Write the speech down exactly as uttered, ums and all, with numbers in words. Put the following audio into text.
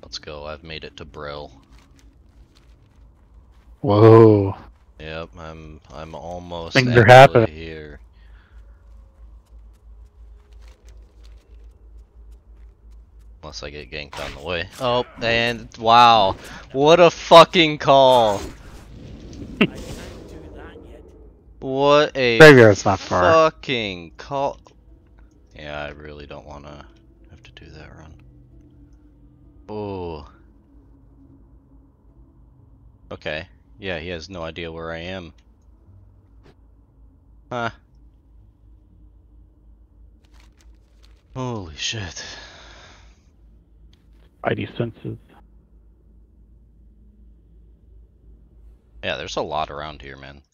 Let's go. I've made it to Brill. Whoa. Yep, I'm I'm almost Things are actually happening. here. Unless I get ganked on the way. Oh, and wow. What a fucking call. What a Graveyard's not far. fucking call. Yeah, I really don't want to have to do that run. Oh. Okay. Yeah, he has no idea where I am. Huh. Holy shit. Spidey Senses. Yeah, there's a lot around here, man.